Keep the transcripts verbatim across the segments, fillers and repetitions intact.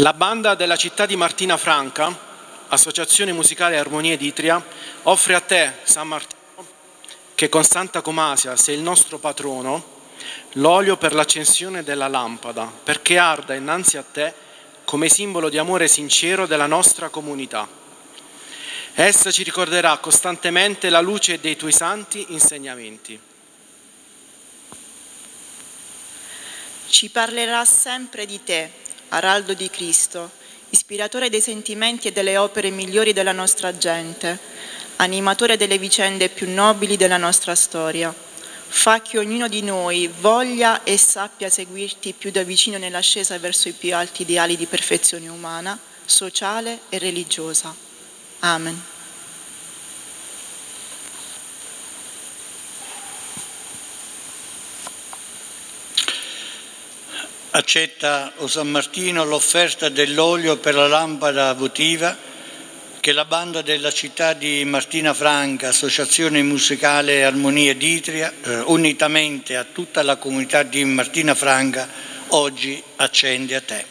La banda della città di Martina Franca, Associazione Musicale Armonie d'Itria, offre a te, San Martino, che con Santa Comasia sei il nostro patrono, l'olio per l'accensione della lampada, perché arda innanzi a te come simbolo di amore sincero della nostra comunità. Essa ci ricorderà costantemente la luce dei tuoi santi insegnamenti. Ci parlerà sempre di te, araldo di Cristo, ispiratore dei sentimenti e delle opere migliori della nostra gente, animatore delle vicende più nobili della nostra storia. Fa che ognuno di noi voglia e sappia seguirti più da vicino nell'ascesa verso i più alti ideali di perfezione umana, sociale e religiosa. Amen. Accetta, o San Martino, l'offerta dell'olio per la lampada votiva che la banda della città di Martina Franca, Associazione Musicale Armonie d'Itria, eh, unitamente a tutta la comunità di Martina Franca, oggi accende a te.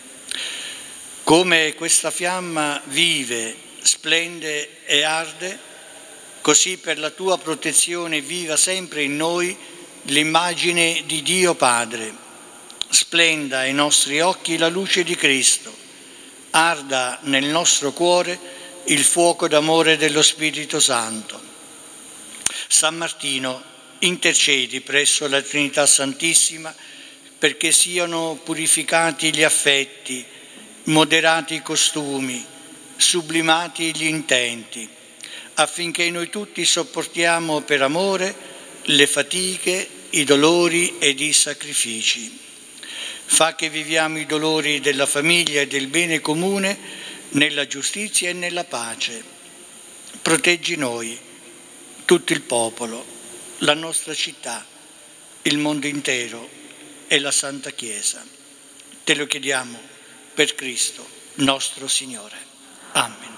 Come questa fiamma vive, splende e arde, così per la tua protezione viva sempre in noi l'immagine di Dio Padre. Splenda ai nostri occhi la luce di Cristo, arda nel nostro cuore il fuoco d'amore dello Spirito Santo. San Martino, intercedi presso la Trinità Santissima perché siano purificati gli affetti, moderati i costumi, sublimati gli intenti, affinché noi tutti sopportiamo per amore le fatiche, i dolori ed i sacrifici. Fa che viviamo i dolori della famiglia e del bene comune nella giustizia e nella pace. Proteggi noi, tutto il popolo, la nostra città, il mondo intero e la Santa Chiesa. Te lo chiediamo per Cristo, nostro Signore. Amen.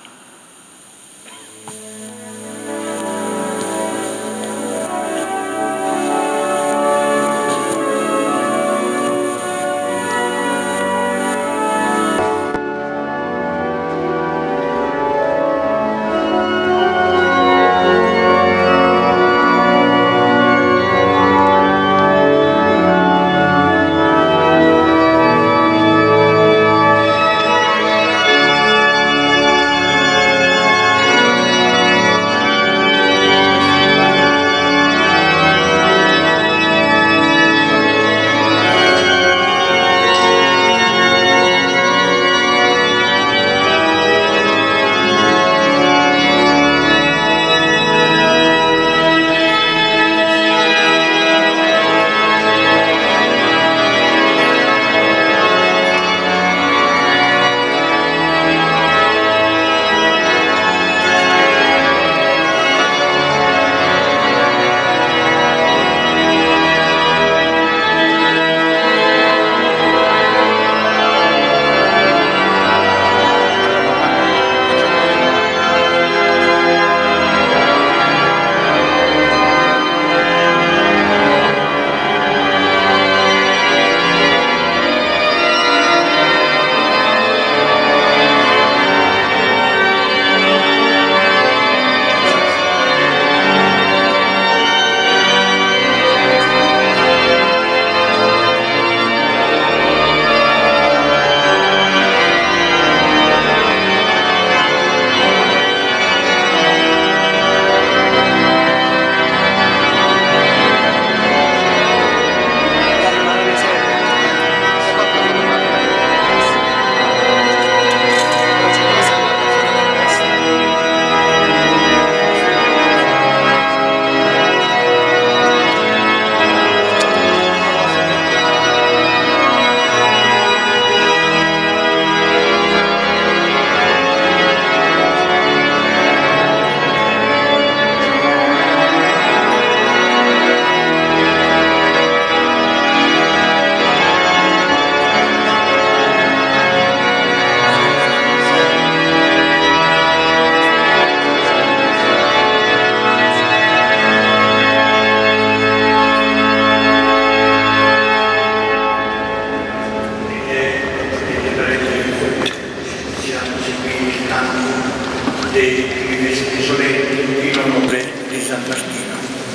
dei tesoretti in onore di San Martino.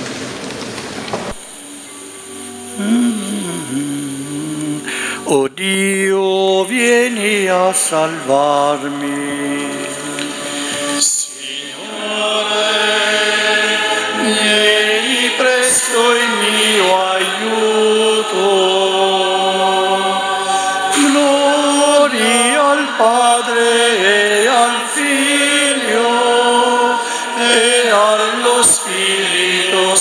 Mm-hmm. O Dio, vieni a salvarmi. Signore, vieni presto il mio aiuto. Gloria al Padre e al Figlio e allo Spirito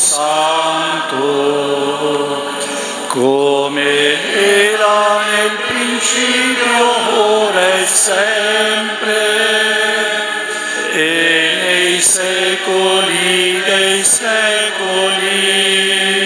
Santo, come era nel principio, ora e sempre, e nei secoli dei secoli.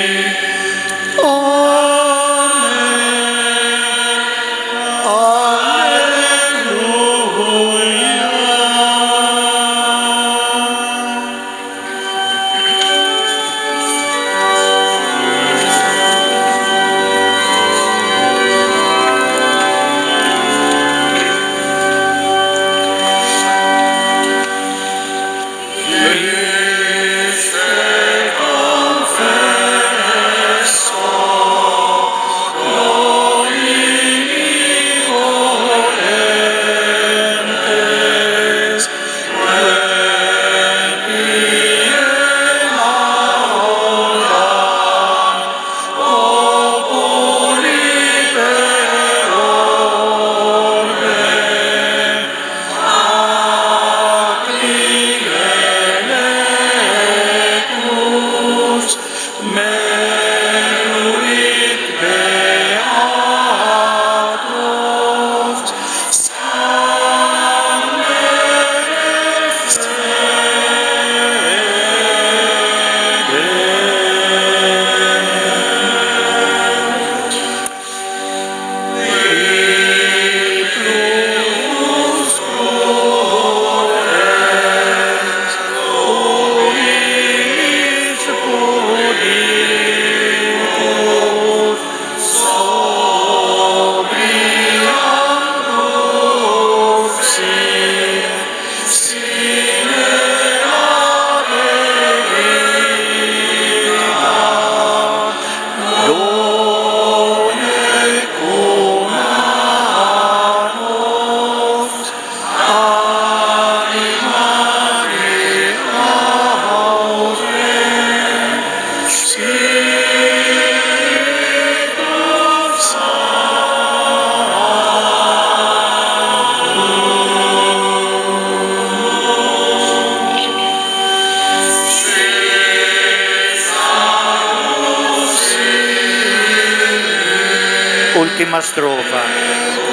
Ultima strofa.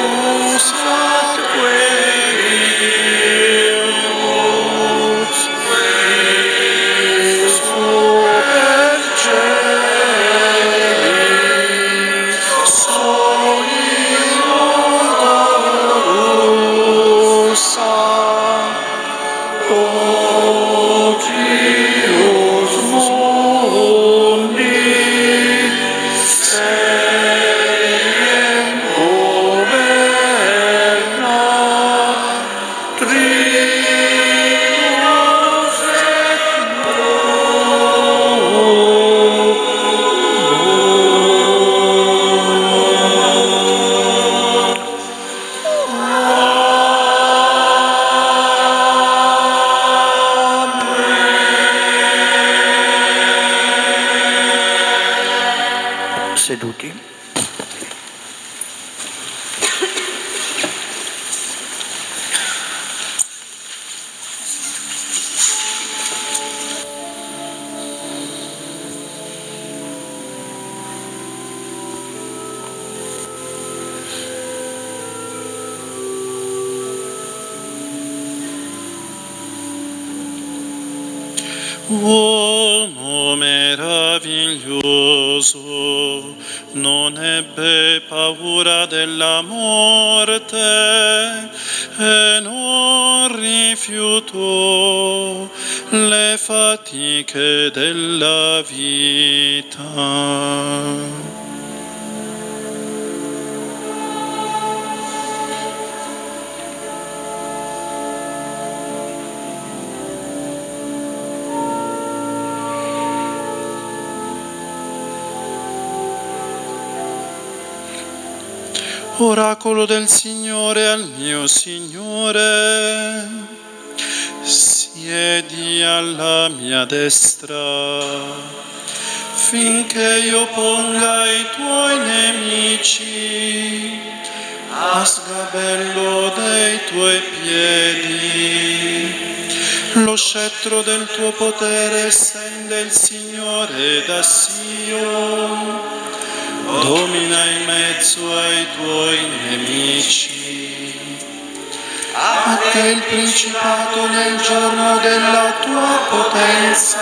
Seduti. Uomo meraviglioso, non ebbe paura della morte e non rifiutò le fatiche della vita. Oracolo del Signore al mio Signore, siedi alla mia destra, finché io ponga i tuoi nemici a sgabello dei tuoi piedi. Lo scettro del tuo potere stende il Signore da Sion, domina in mezzo ai tuoi nemici. A te il principato nel giorno della tua potenza,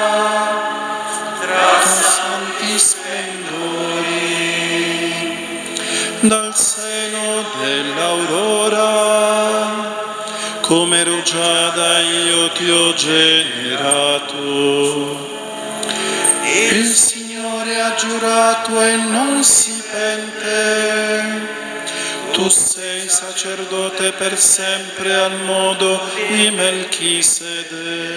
tra santi splendori, dal seno dell'aurora, come rugiada io ti ho generato. Il Signore ha giurato e non si pente, tu sei sacerdote per sempre al modo di Melchisedec.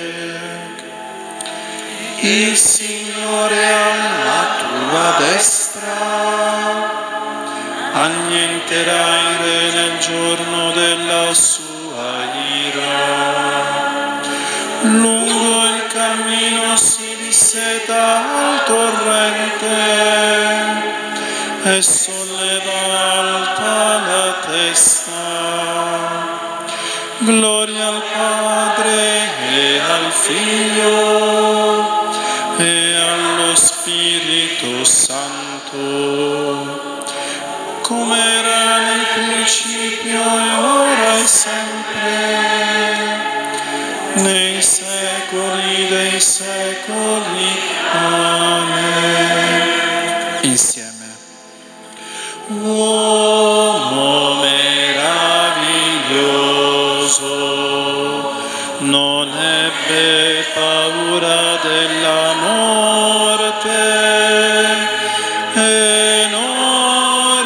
Il Signore alla tua destra annienterà il re nel giorno della sua ira. Lungo il cammino si disseta al torrente e solleva alta la testa. Gloria al Padre e al Figlio e allo Spirito Santo, come era nel principio e ora e sempre, nei secoli dei secoli. Amen. Insieme. Uomo meraviglioso, non ebbe paura della morte e non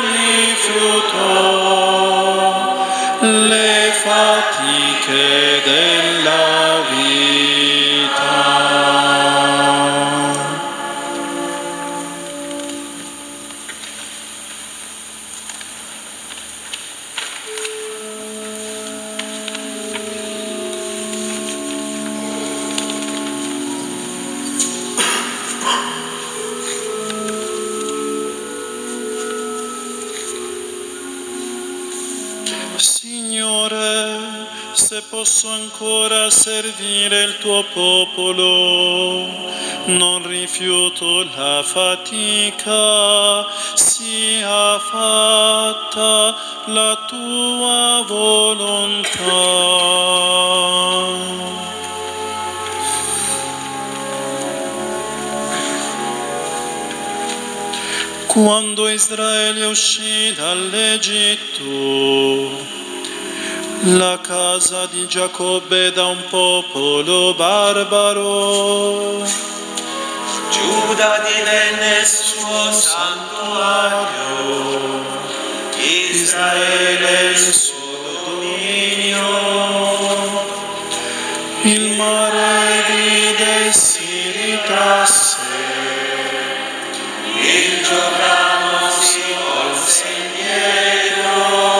rifiutò le fatiche della vita. Signore, se posso ancora servire il tuo popolo, non rifiuto la fatica, sia fatta la tua volontà. Quando Israele uscì dall'Egitto, la casa di Giacobbe da un popolo barbaro, Giuda divenne il suo santuario, Israele il suo dominio. Il mare vide e si ritrasse, il Giordano si volse indietro,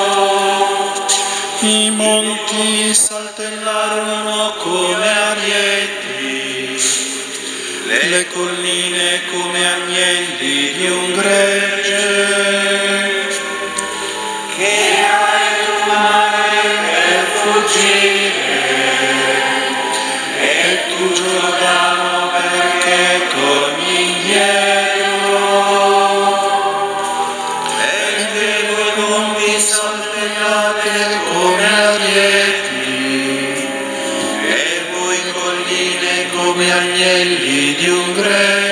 i monti saltellarono come arieti, le colline come agnelli di un gregge. che hai il mare per fuggire, E tu Giordano perché torni indietro, e le tue monti saltellate come arieti, e voi colline come agnelli di un gregge.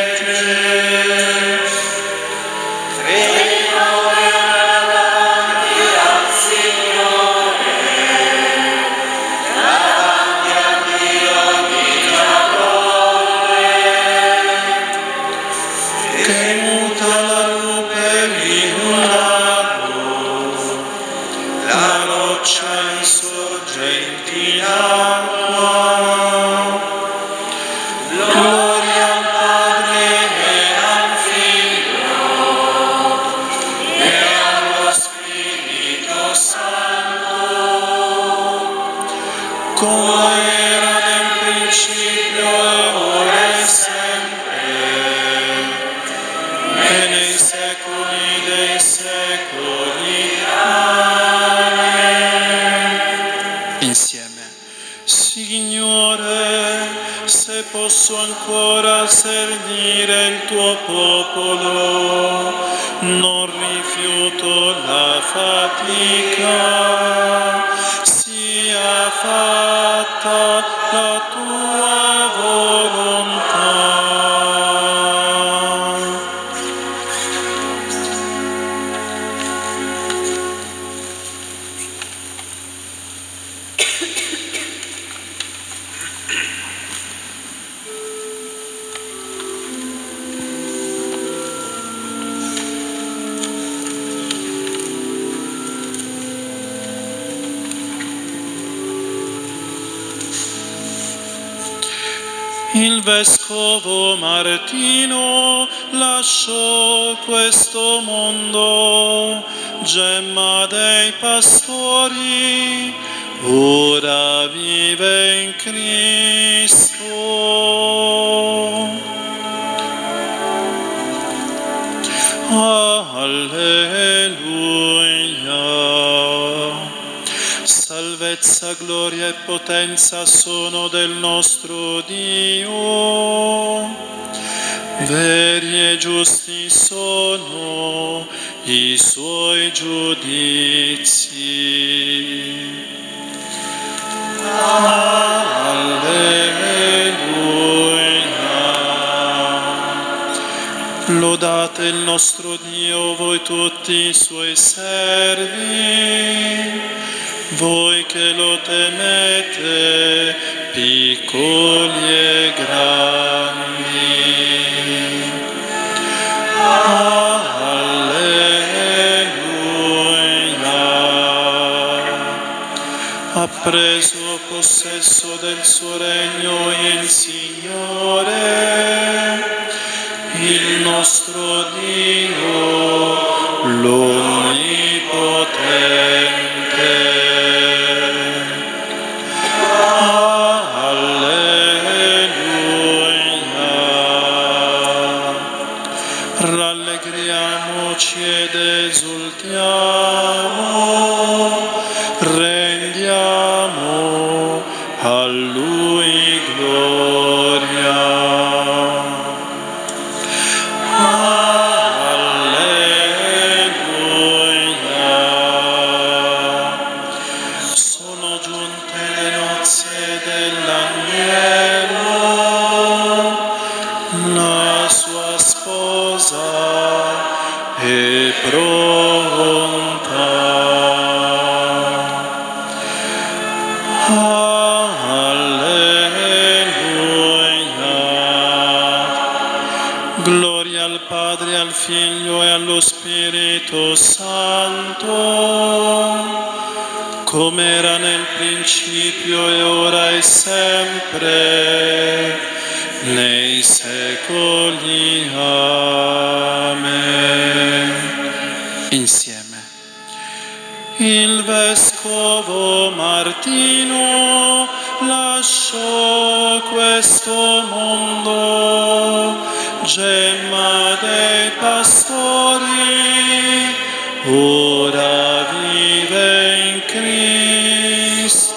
Che muta la rupe in un lago, la roccia in sorgenti d'acqua. Gloria al Padre e al Figlio e allo Spirito come era nel principio e ora e sempre, e nei secoli dei secoli. Amen. Insieme. Signore, se posso ancora servire il tuo popolo, non rifiuto la fatica, sia fatta la tua volontà. Il vescovo Martino lasciò questo mondo, gemma dei pastori, ora vive in Cristo. Alleluia. Salvezza, gloria e potenza sono del nostro Dio. Veri e giusti sono i suoi giudizi. Alleluia. Lodate il nostro Dio, voi tutti i suoi servi, voi che lo temete, piccoli e grandi. Alleluia. Ha preso possesso del suo regno il Signore, il nostro Dio, l'Onnipotente. Rallegriamoci ed esultiamo, rendiamo a Lui gloria. Alleluia. Sono giunte le nozze dell'agnello, la sua sposa è pronta. Alleluia. Gloria al Padre, al Figlio e allo Spirito Santo, come era nel principio e ora e sempre, nei secoli. Amen. Insieme. Il vescovo Martino lasciò questo mondo, gemma dei pastori, ora vive in Cristo.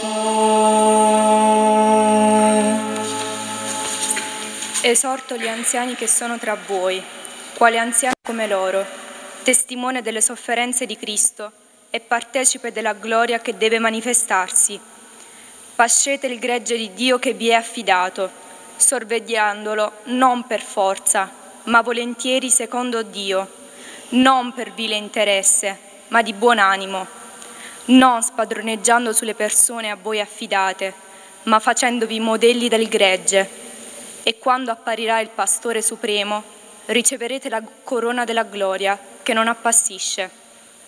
Esorto gli anziani che sono tra voi, quale anziano come loro, testimone delle sofferenze di Cristo e partecipe della gloria che deve manifestarsi. Pascete il gregge di Dio che vi è affidato, sorvegliandolo non per forza, ma volentieri secondo Dio, non per vile interesse, ma di buon animo, non spadroneggiando sulle persone a voi affidate, ma facendovi modelli del gregge. E quando apparirà il Pastore Supremo, riceverete la corona della gloria che non appassisce.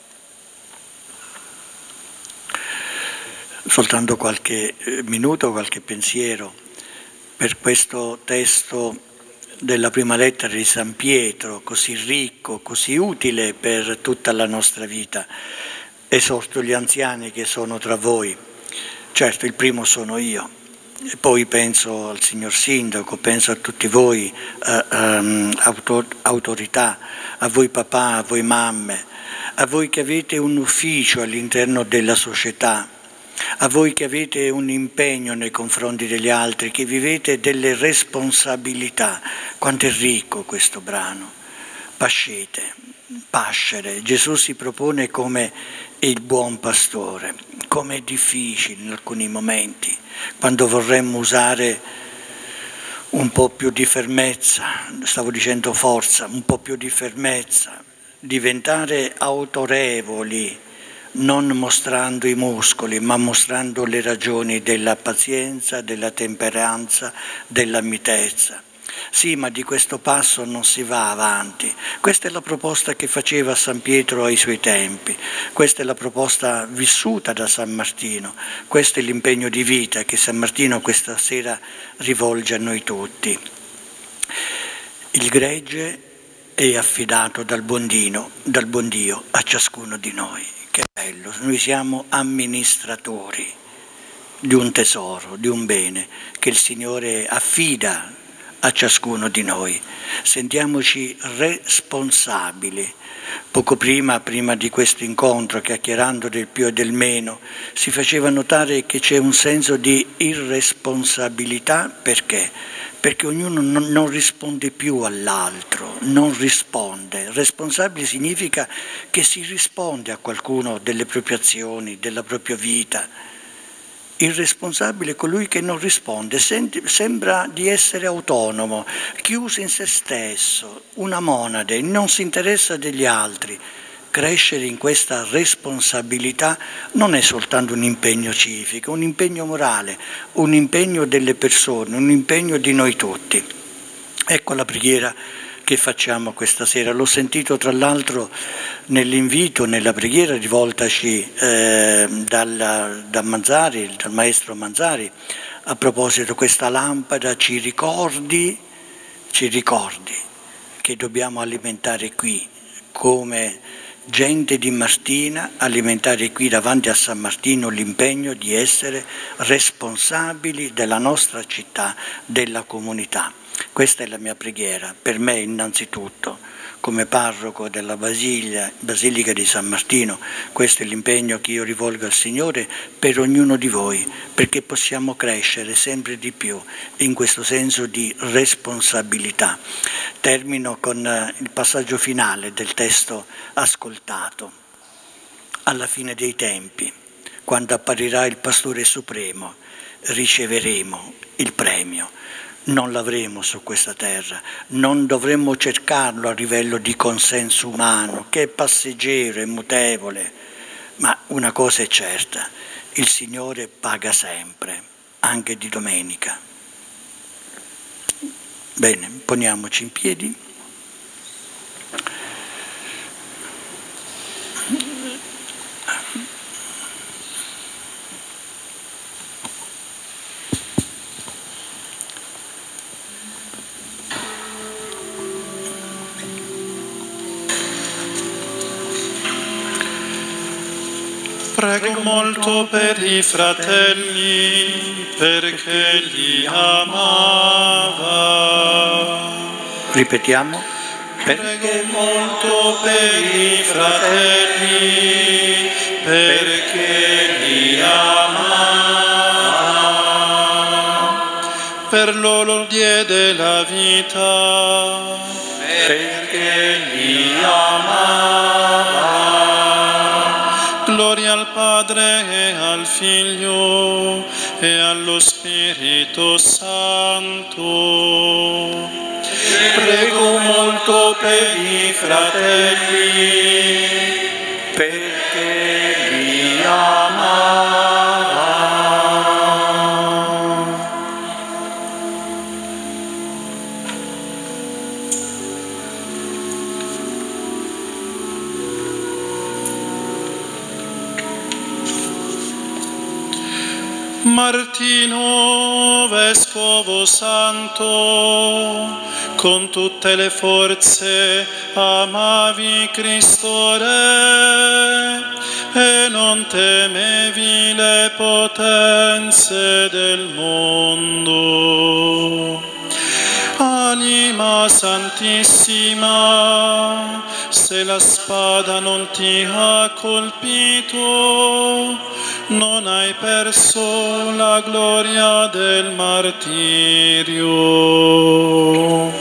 Soltanto qualche minuto, qualche pensiero per questo testo della prima lettera di San Pietro, così ricco, così utile per tutta la nostra vita. Esorto gli anziani che sono tra voi, Certo, il primo sono io, e poi penso al signor Sindaco, penso a tutti voi eh, um, autor- autorità, a voi papà, a voi mamme, a voi che avete un ufficio all'interno della società, a voi che avete un impegno nei confronti degli altri, che vivete delle responsabilità. Quanto è ricco questo brano. Pascete, pascere. Gesù si propone come il buon pastore, come è difficile in alcuni momenti, quando vorremmo usare un po' più di fermezza, stavo dicendo forza, un po' più di fermezza, diventare autorevoli, non mostrando i muscoli, ma mostrando le ragioni della pazienza, della temperanza, della mitezza. Sì, ma di questo passo non si va avanti. Questa è la proposta che faceva San Pietro ai suoi tempi, questa è la proposta vissuta da San Martino, questo è l'impegno di vita che San Martino questa sera rivolge a noi tutti. Il gregge è affidato dal buon Dio, dal buon Dio a ciascuno di noi. Che bello, noi siamo amministratori di un tesoro, di un bene che il Signore affida a ciascuno di noi. Sentiamoci responsabili. Poco prima, prima di questo incontro, chiacchierando del più e del meno, si faceva notare che c'è un senso di irresponsabilità. Perché? Perché ognuno non, non risponde più all'altro, non risponde. Responsabile significa che si risponde a qualcuno delle proprie azioni, della propria vita. Irresponsabile è colui che non risponde, senti, sembra di essere autonomo, chiuso in se stesso, una monade, non si interessa degli altri. Crescere in questa responsabilità non è soltanto un impegno civico, un impegno morale, un impegno delle persone, un impegno di noi tutti. Ecco la preghiera che facciamo questa sera. L'ho sentito tra l'altro nell'invito, nella preghiera rivoltaci eh, dal, da Manzari, dal maestro Manzari, a proposito questa lampada ci ricordi, ci ricordi che dobbiamo alimentare qui come gente di Martina, alimentare qui davanti a San Martino l'impegno di essere responsabili della nostra città, della comunità. Questa è la mia preghiera, per me innanzitutto, come parroco della Basilica, Basilica di San Martino. Questo è l'impegno che io rivolgo al Signore per ognuno di voi, perché possiamo crescere sempre di più in questo senso di responsabilità. Termino con il passaggio finale del testo ascoltato. Alla fine dei tempi, quando apparirà il Pastore Supremo, riceveremo il premio. Non l'avremo su questa terra, non dovremmo cercarlo a livello di consenso umano, che è passeggero e mutevole, ma una cosa è certa, il Signore paga sempre, anche di domenica. Bene, poniamoci in piedi. Prego molto per i fratelli, perché li amava. Ripetiamo. Prego molto per i fratelli, perché li amava. Per loro diede la vita, perché li amava. Gloria al Padre e al Figlio e allo Spirito Santo. Prego molto per i fratelli, perché li amava. Martino, Vescovo Santo, con tutte le forze amavi Cristo Re e non temevi le potenze del mondo. Anima santissima, se la spada non ti ha colpito, non hai perso la gloria del martirio.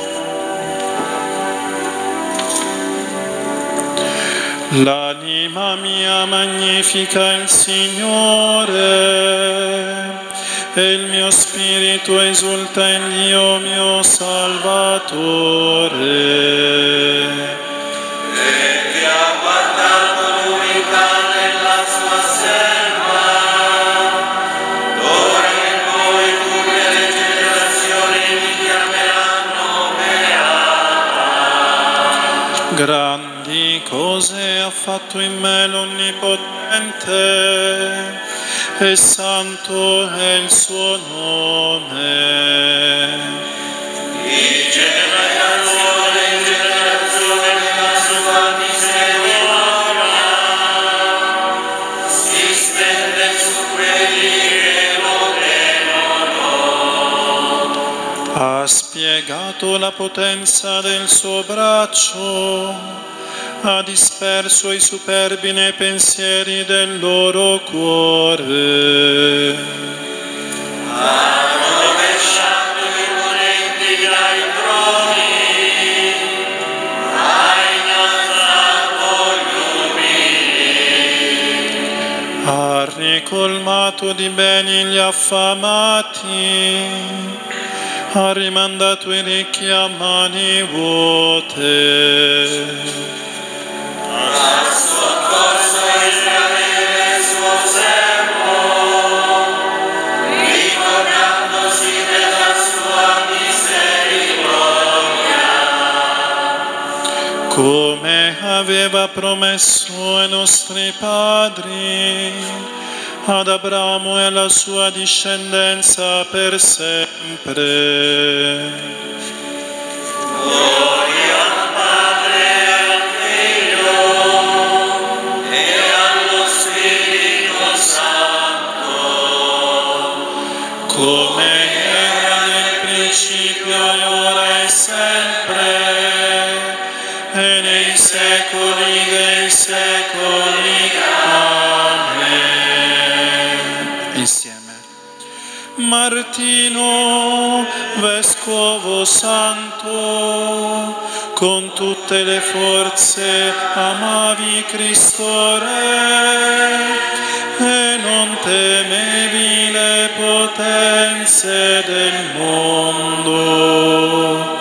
L'anima mia magnifica il Signore, e il mio spirito esulta in Dio mio Salvatore. Perché ha guardato l'unicità della sua serva, d'ora in poi tutte le generazioni mi chiameranno beata. Grandi cose ha fatto in me l'Onnipotente, e santo è il suo nome. Di generazione in generazione nella sua misericordia si stende su quelli che lo temono. Ha spiegato la potenza del suo braccio, ha disperso i superbi nei pensieri del loro cuore. Ha rovesciato i potenti dai troni, ha innalzato gli umili. Ha ricolmato di beni gli affamati, ha rimandato i ricchi a mani vuote. Ha soccorso Israele il suo servo, ricordandosi della sua misericordia. Come aveva promesso ai nostri padri, ad Abramo e alla sua discendenza per sempre. Come era nel principio, ora e sempre, e nei secoli dei secoli. Amen. Insieme. Martino, Vescovo Santo, con tutte le forze amavi Cristo Re, e non temevi le potenze del mondo.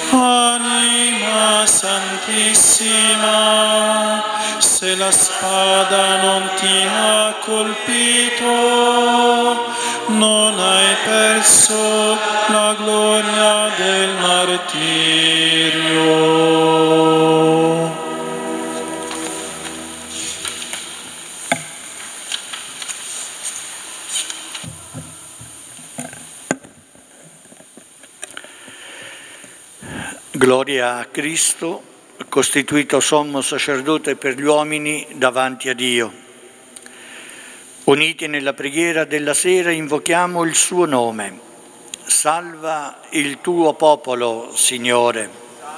Anima santissima, se la spada non ti ha colpito, non hai perso la gloria del martirio. Gloria a Cristo, costituito sommo sacerdote per gli uomini davanti a Dio. Uniti nella preghiera della sera invochiamo il suo nome. Salva il tuo popolo, Signore.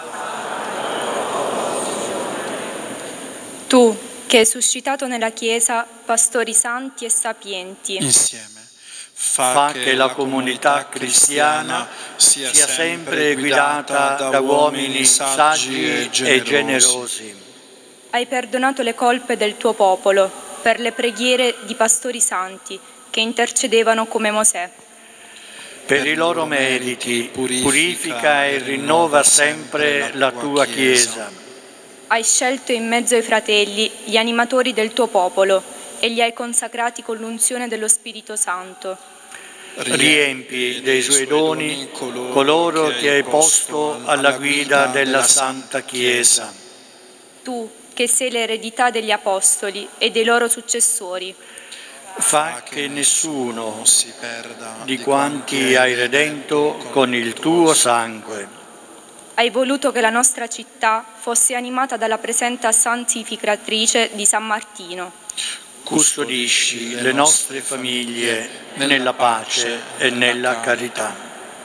Tu, che hai suscitato nella Chiesa pastori santi e sapienti. Insieme. Fa, Fa che la comunità cristiana sia sempre guidata da uomini saggi e generosi. Hai perdonato le colpe del tuo popolo per le preghiere di pastori santi che intercedevano come Mosè. Per i loro meriti purifica e rinnova sempre la tua Chiesa. Hai scelto in mezzo ai fratelli gli animatori del tuo popolo e li hai consacrati con l'unzione dello Spirito Santo. Riempi dei suoi doni coloro che hai posto alla guida della Santa Chiesa. Tu, che sei l'eredità degli Apostoli e dei loro successori. Fa che nessuno si perda di quanti hai redento con il tuo sangue. Hai voluto che la nostra città fosse animata dalla presenza santificatrice di San Martino. Custodisci le nostre famiglie nella pace e nella carità.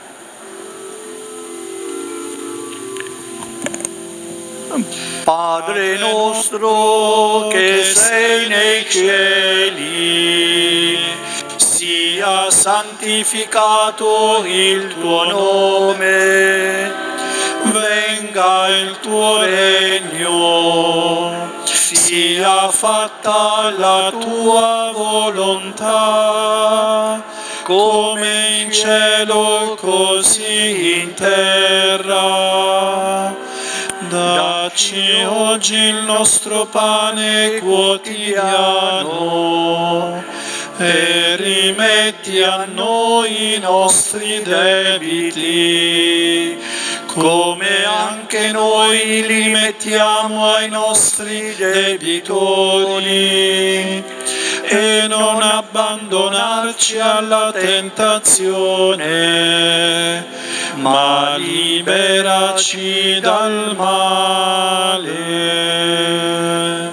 Padre nostro che sei nei cieli, sia santificato il tuo nome, venga il tuo regno, sia fatta la tua volontà, come in cielo così in terra. Dacci oggi il nostro pane quotidiano e rimetti a noi i nostri debiti, come anche noi li rimettiamo ai nostri debitori, e non abbandonarci alla tentazione, ma liberaci dal male.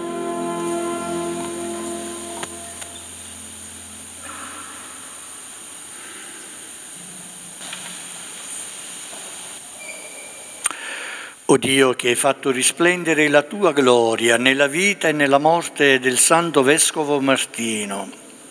O Dio, che hai fatto risplendere la tua gloria nella vita e nella morte del Santo Vescovo Martino,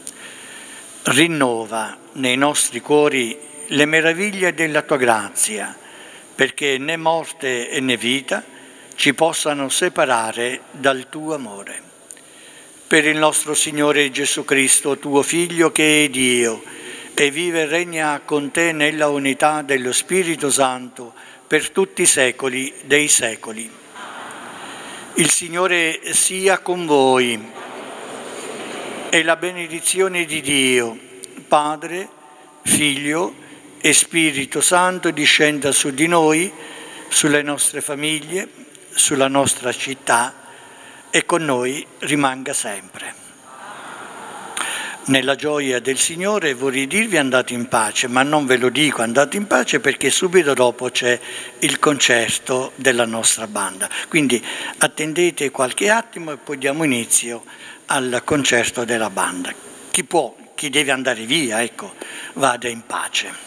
rinnova nei nostri cuori le meraviglie della tua grazia, perché né morte né vita ci possano separare dal tuo amore. Per il nostro Signore Gesù Cristo, tuo Figlio, che è Dio, e vive e regna con te nella unità dello Spirito Santo, per tutti i secoli dei secoli. Il Signore sia con voi e la benedizione di Dio, Padre, Figlio e Spirito Santo discenda su di noi, sulle nostre famiglie, sulla nostra città e con noi rimanga sempre. Nella gioia del Signore vorrei dirvi andate in pace, ma non ve lo dico andate in pace perché subito dopo c'è il concerto della nostra banda. Quindi attendete qualche attimo e poi diamo inizio al concerto della banda. Chi può, chi deve andare via, ecco, vada in pace.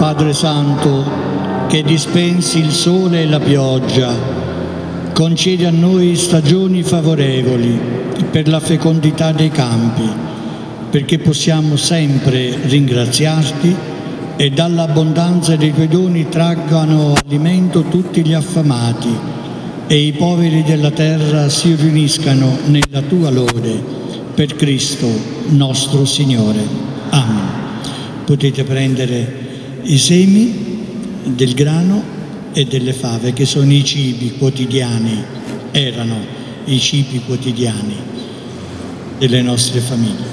Padre Santo, che dispensi il sole e la pioggia, concedi a noi stagioni favorevoli per la fecondità dei campi, perché possiamo sempre ringraziarti e dall'abbondanza dei tuoi doni traggano alimento tutti gli affamati e i poveri della terra si riuniscano nella tua lode, per Cristo nostro Signore. Amen. Potete prendere i semi del grano e delle fave, che sono i cibi quotidiani, erano i cibi quotidiani delle nostre famiglie.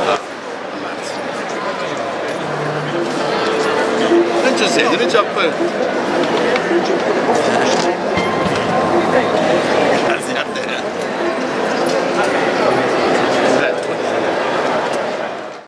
Non ci sei, non c'è